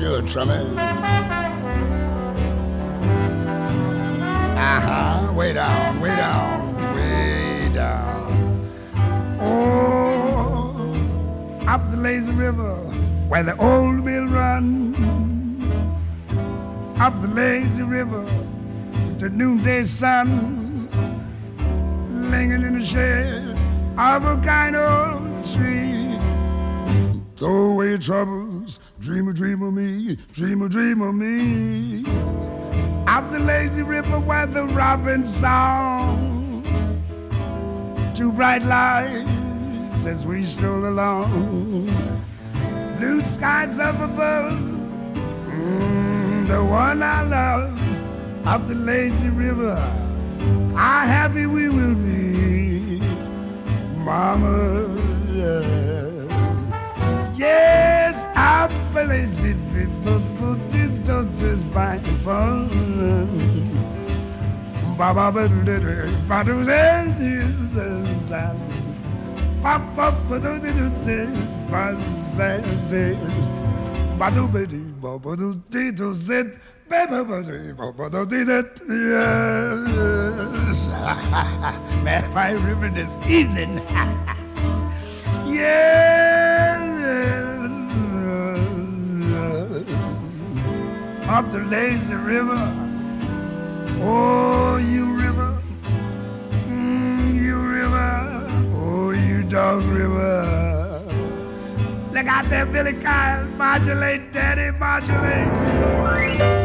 good, Trummy. Way down, way down, way down. Oh, up the lazy river where the old mill run. Up the lazy river with the noonday sun, lingering in the shade of a kind old tree. Throw away your troubles, dream a dream of me, dream a dream of me. Up the lazy river where the robin song, two bright lights as we stroll along, blue skies up above, the one I love. Up the lazy river, how happy we will be, Mama. Yes, up the lazy river, put it on this Bible. Baba, but do this, Papa, but do this, Badu Betty, Baba, do this, Baby, Baba, do this, yes. Man, my river this evening. Yeah, up the lazy river. Oh, you river, you river, oh, you dog river. Look out there, Billy Kyle, modulate, daddy, modulate.